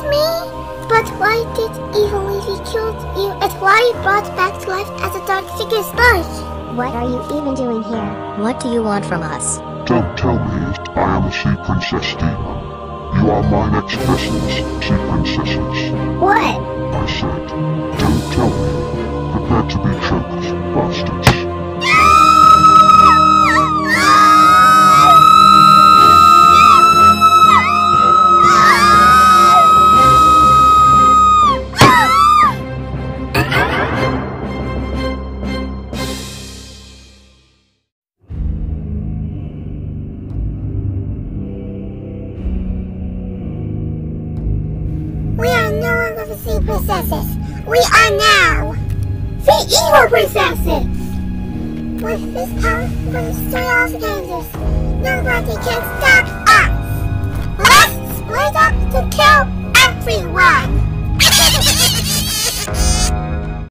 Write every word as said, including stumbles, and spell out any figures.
me? But why did Evil Levy kill you and why you brought back to life as a dark figure spy? What are you even doing here? What do you want from us? Don't tell me I am a sea princess demon. You are my next vessels, sea princesses. What? I said, don't tell me. Prepare to be choked, bastards. We are no longer the sea princesses. We are now the evil princesses! With this power, we will destroy all the dangers. Nobody can stop us! Let's split up to kill